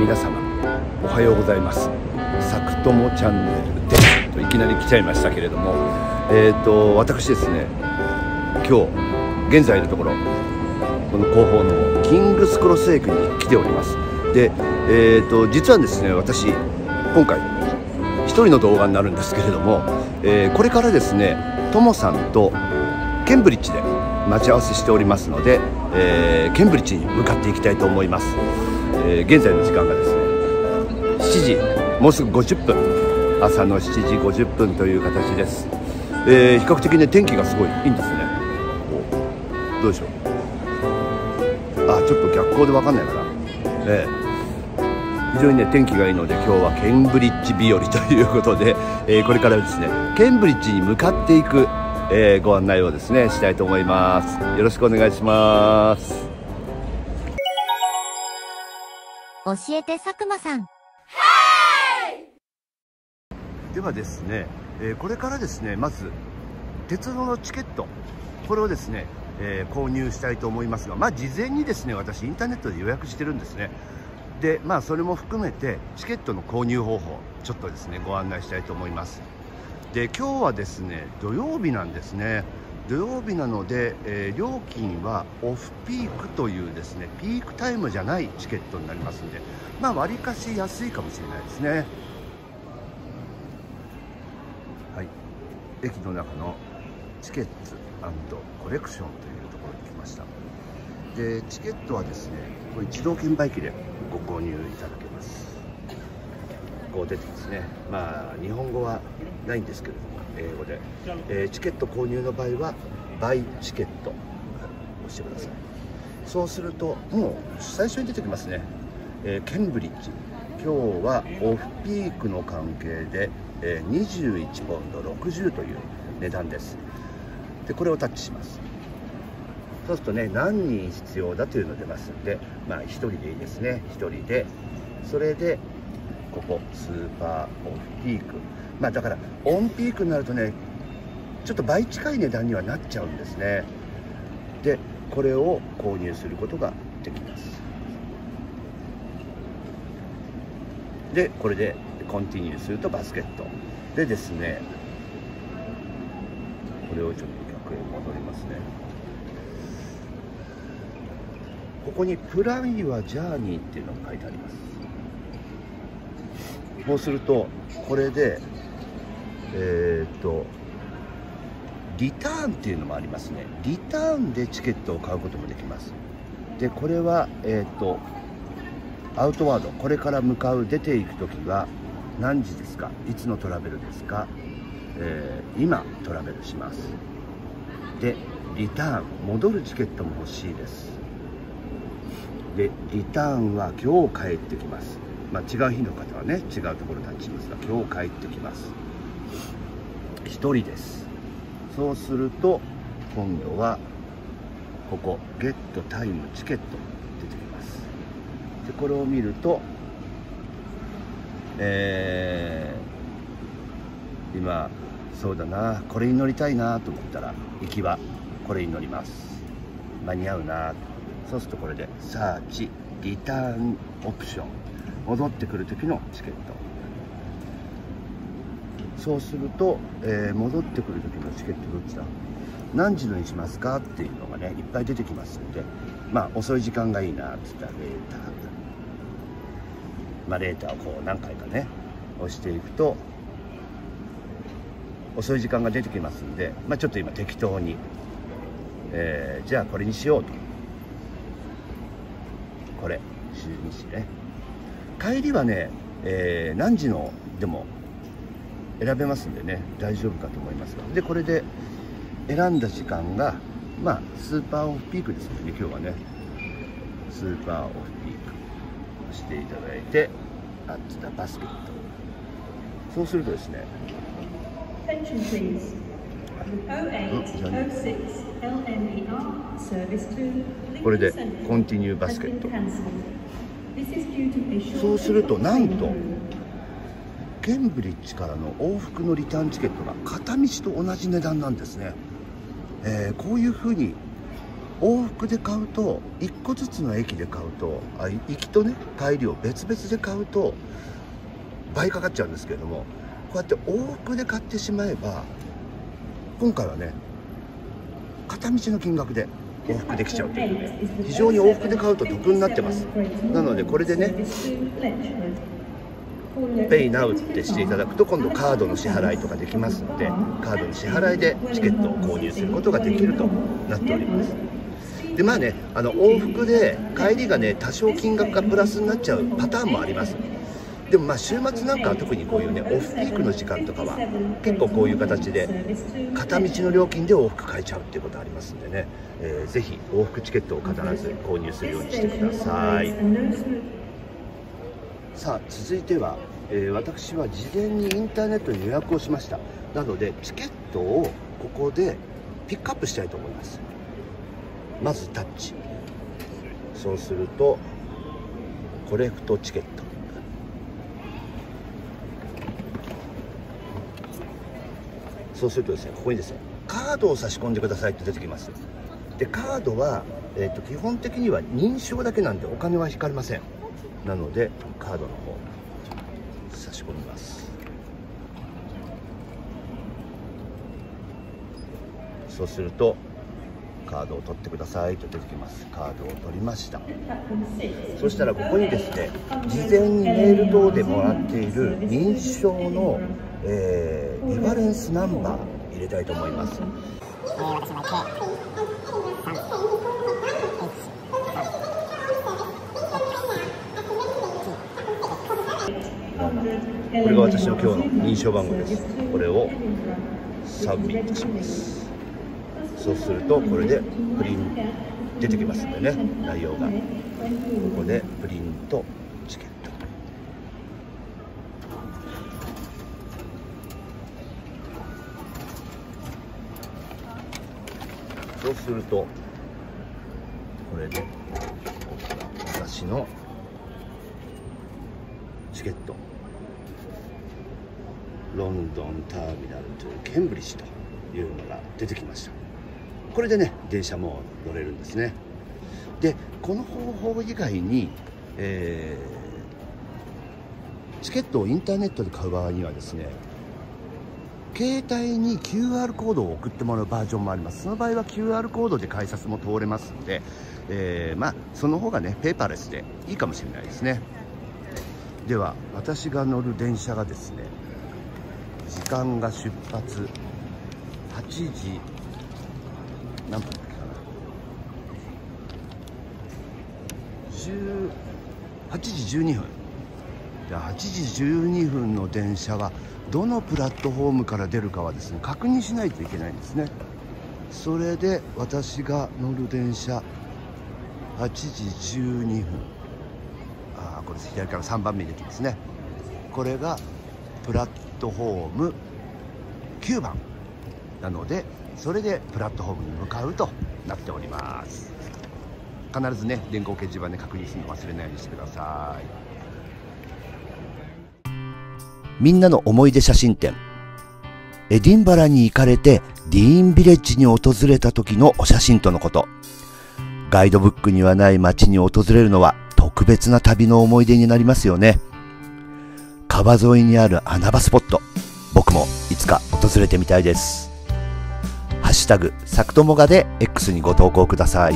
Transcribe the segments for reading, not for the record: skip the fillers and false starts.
皆様おはようございます。さくともチャンネルですといきなり来ちゃいましたけれども、私ですね、今日現在のところこの後方のキングスクロス駅に来ております。で、実はですね、私今回一人の動画になるんですけれども、これからですね、ともさんとケンブリッジで待ち合わせしておりますので、ケンブリッジに向かっていきたいと思います。現在の時間がですね7時もうすぐ50分、朝の7時50分という形です。比較的ね天気がすごいいいんですね。どうでしょう。ちょっと逆光で分かんないかな。非常にね天気がいいので、今日はケンブリッジ日和ということで、これからですねケンブリッジに向かっていく、ご案内をですねしたいと思います。よろしくお願いします。 教えて佐久間さん。 ではですね、これからですねまず鉄道のチケット、これをですね、購入したいと思いますが、事前にですね私インターネットで予約してるんですね。でそれも含めてチケットの購入方法ちょっとですねご案内したいと思います。で今日はですね土曜日なんですね。土曜日なので、料金はオフピークというですねピークタイムじゃないチケットになりますので、わりかし安いかもしれないですね。はい、駅の中のチケットコレクションというところに来ました。でチケットはですねこれ自動券売機でご購入いただけます。こう出てますね。日本語はないんですけれども英語で、チケット購入の場合はバイチケットを押してください。そうするともう最初に出てきますね、ケンブリッジ。今日はオフピークの関係で、21ポンド60という値段です。でこれをタッチします。そうするとね何人必要だというの出ますんで、1人でいいですね。1人で、それでここスーパーオフピーク、だからオンピークになるとねちょっと倍近い値段にはなっちゃうんですね。でこれを購入することができます。でこれでコンティニューするとバスケットでですね、これをちょっと逆へ戻りますね。ここにプランユアジャーニーっていうのが書いてあります。そうするとこれでリターンっていうのもありますね。リターンでチケットを買うこともできます。でこれはアウトワード、これから向かう出ていく時は何時ですか、いつのトラベルですか、今トラベルします。でリターン、戻るチケットも欲しいです。でリターンは今日帰ってきます。違う日の方はね違うところ立ちますが、今日帰ってきます。1人です。そうすると今度はここゲットタイムチケット出てきます。でこれを見ると、今そうだな、これに乗りたいなと思ったら行きはこれに乗ります。間に合うな。そうするとこれでサーチリターンオプション、戻ってくる時のチケット。そうすると、戻ってくる時のチケットどっちだ、何時のにしますかっていうのがねいっぱい出てきますので、遅い時間がいいなって言ったらレーターをこう何回かね押していくと遅い時間が出てきますんで、ちょっと今適当に、じゃあこれにしようと。これ12時ね。帰りはね、何時のでも選べますんでね大丈夫かと思いますが、でこれで選んだ時間がスーパーオフピークですので、今日はねスーパーオフピークをしていただいてアッツダバスケット。そうするとですね、これでコンティニューバスケット。そうするとなんとケンブリッジからの往復のリターンチケットが片道と同じ値段なんですね。こういうふうに往復で買うと1個ずつの駅で買うと行きとね帰りを別々で買うと倍かかっちゃうんですけれども、こうやって往復で買ってしまえば今回はね片道の金額で往復できちゃうというね、非常に往復で買うと得になってます。なのでこれでねペイナウってしていただくと今度カードの支払いとかできますので、カードの支払いでチケットを購入することができるとなっております。でまあね、往復で帰りがね多少金額がプラスになっちゃうパターンもあります。でもまあ週末なんかは特にこういうねオフピークの時間とかは結構こういう形で片道の料金で往復買えちゃうっていうことありますんでね、ぜひ往復チケットを必ず購入するようにしてください。さあ続いては、私は事前にインターネットに予約をしました。なのでチケットをここでピックアップしたいと思います。まずタッチ、そうするとコレクトチケット、そうするとですねここにですねカードを差し込んでくださいって出てきます。でカードは、基本的には認証だけなんでお金は引かれません。なのでカードの方差し込みます。そうするとカードを取ってくださいと出てきます。カードを取りました。そしたらここにですね事前にメール等でもらっている認証の、リファレンスナンバー入れたいと思います。これが私の今日の認証番号です。これをサブミットします。そうするとこれでプリン出てきますんでね、内容がここでプリントチケット、そうするとこれで私のチケット、ロンドンターミナルとケンブリッジというのが出てきました。これでね電車も乗れるんですね。でこの方法以外に、チケットをインターネットで買う場合にはですね携帯に QR コードを送ってもらうバージョンもあります。その場合は QR コードで改札も通れますので、まあその方がねペーパーレスでいいかもしれないですね。では私が乗る電車がですね時間が出発8時何分だっけかな、8時12分で8時12分の電車はどのプラットフォームから出るかはですね確認しないといけないんですね。それで私が乗る電車8時12分、これ左から3番目に出てますね。これがプラットフォーム9番なのでそれでプラットフォームに向かうとなっております。必ずね電光掲示板で確認するの忘れないようにしてください。みんなの思い出写真展、エディンバラに行かれてディーンビレッジに訪れた時のお写真とのこと。ガイドブックにはない街に訪れるのは特別な旅の思い出になりますよね。川沿いにある穴場スポット、僕もいつか訪れてみたいです。ハッシュタグサクトモガで X にご投稿ください。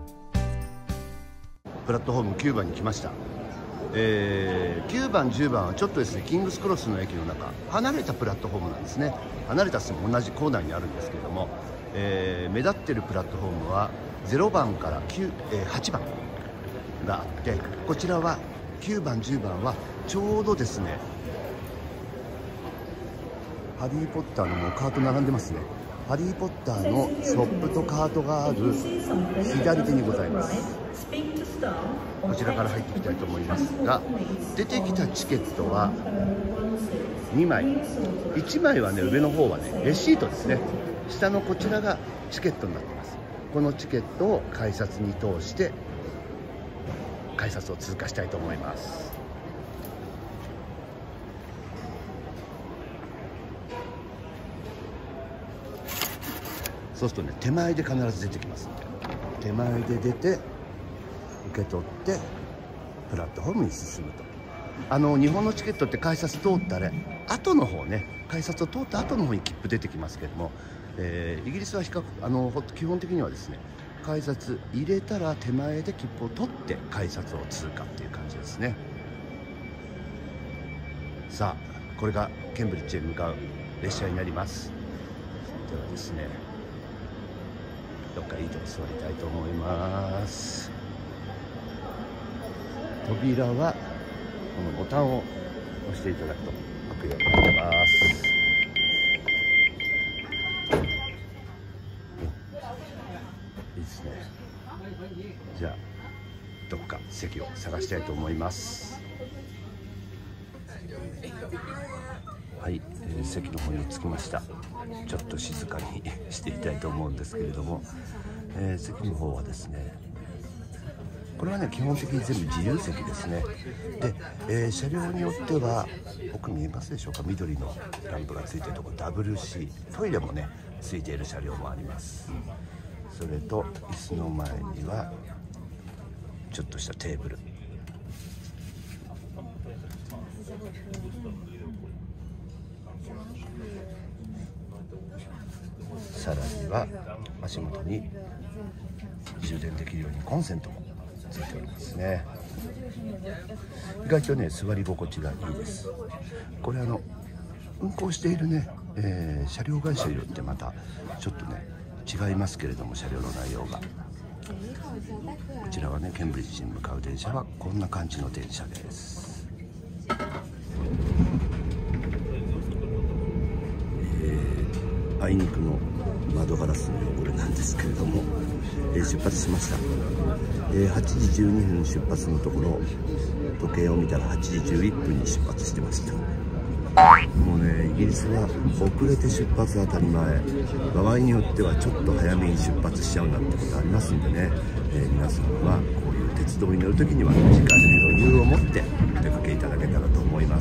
プラットフォーム9番に来ました。9番10番はちょっとですねキングスクロスの駅の中離れたプラットフォームなんですね。離れたと同じコーナーにあるんですけれども、目立ってるプラットフォームは0番から8番があって、こちらは9番10番はちょうどですねハリーポッターのもうカート並んでますね。ハリーポッターのショップとカートがある左手にございます。こちらから入っていきたいと思いますが、出てきたチケットは2枚、1枚はね上の方はねレシートですね。下のこちらがチケットになっています。このチケットを改札に通して改札を通過したいと思います。そうするとね手前で必ず出てきますので手前で出て受け取ってプラットフォームに進むと。日本のチケットって改札通ったら後の方ね、改札を通った後の方に切符出てきますけども、イギリスは基本的にはですね、改札入れたら手前で切符を取って改札を通過っていう感じですね。さあ、これがケンブリッジへ向かう列車になります。ではですね、どっかいいとこ座りたいと思います。扉はこのボタンを押していただくと開くようになります。いいですね。じゃあどこか席を探したいと思います。はい、席の方に着きました。ちょっと静かにしていたいと思うんですけれども、席の方はですね、これはね基本的に全部自由席ですね。で、車両によっては奥見えますでしょうか、緑のランプがついているところ WC トイレもねついている車両もあります。それと椅子の前にはちょっとしたテーブル、さらには足元に充電できるようにコンセントもついておりますね。意外とね座り心地がいいです。これ運行しているね、車両会社によってまたちょっとね違いますけれども、車両の内容が。こちらはねケンブリッジに向かう電車はこんな感じの電車です。あいにくの窓ガラスの汚れなんですけれども、出発しました。8時12分出発のところ、時計を見たら8時11分に出発してました。もうねイギリスは遅れて出発当たり前、場合によってはちょっと早めに出発しちゃうなんてことありますんでね、皆さんはこういう鉄道に乗るときには時間に余裕を持ってお出かけいただけたらと思います。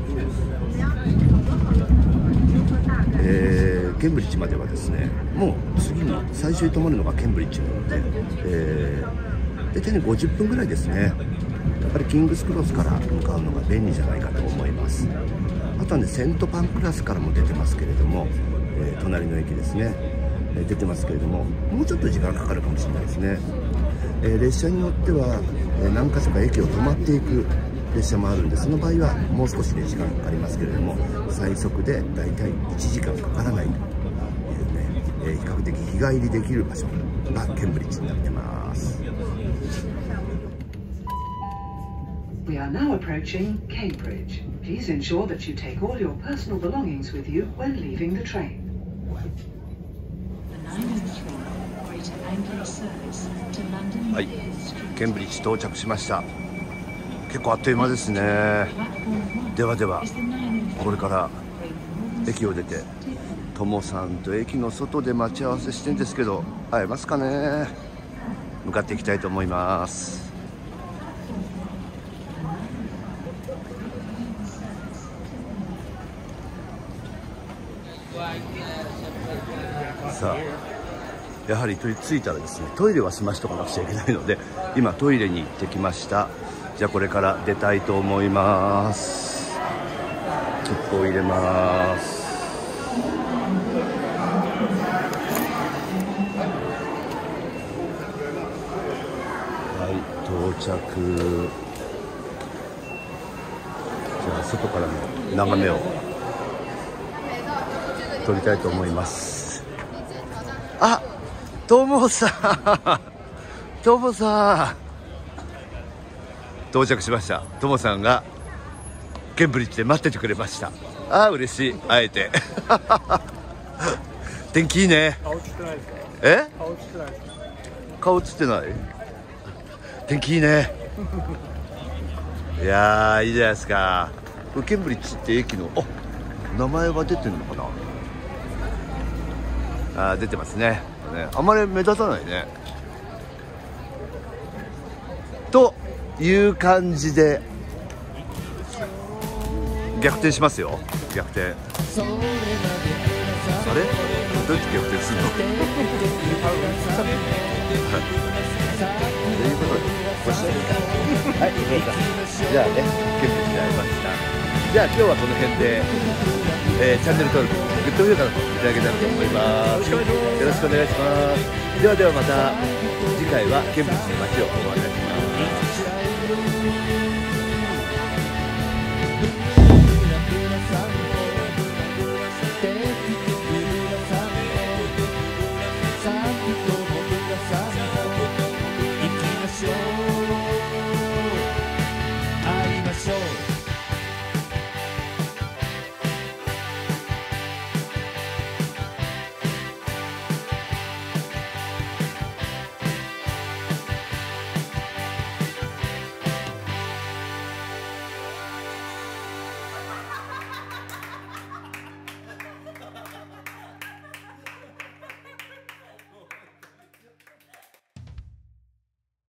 ケンブリッジまではですね、もう次に最初に止まるのがケンブリッジなので、大体ね50分ぐらいですね。やっぱりキングスクロスから向かうのが便利じゃないかと思います。あとはねセントパンクラスからも出てますけれども、隣の駅ですね、出てますけれども、もうちょっと時間かかるかもしれないですね。列車によっては、何か所か駅を止まっていく列車もあるんで、その場合はもう少しで時間かかりますけれども、最速でだいたい1時間かからないというね、比較的日帰りできる場所がケンブリッジになってます。 We are now approaching Cambridge. Please ensure that you take all your personal belongings with you when leaving the train. The 903 Greater Anglia service to London. はい、ケンブリッジ到着しました。結構あっという間ですね。ではではこれから駅を出てトモさんと駅の外で待ち合わせしてんですけど、会えますかね。向かっていきたいと思います。さあ、やはり着いたらですね、トイレは済ましとかなくちゃいけないので、今トイレに行ってきました。じゃあこれから出たいと思います。切符を入れます。はい、到着。じゃあ外からの眺めを撮りたいと思います。あ、トモさんトモさん到着しました。トモさんがケンブリッジで待っててくれました。あー嬉しい、会えて天気いいね。 顔映ってないですか？ え？ 顔映ってないですか？ 顔映ってない？天気いいねいやーいいじゃないですか。ケンブリッジって駅の名前が出てるのかな。出てますね。あんまり目立たないねという感じで逆転しますよ。逆転。あれどうやって逆転するのということでご視聴はい、じゃあね、ケンブリッジで会いました。じゃあ今日はこの辺で、チャンネル登録、グッド評価の方いただけたらと思います。よろしくお願いします。ではまた次回はケンブリッジの街をご案内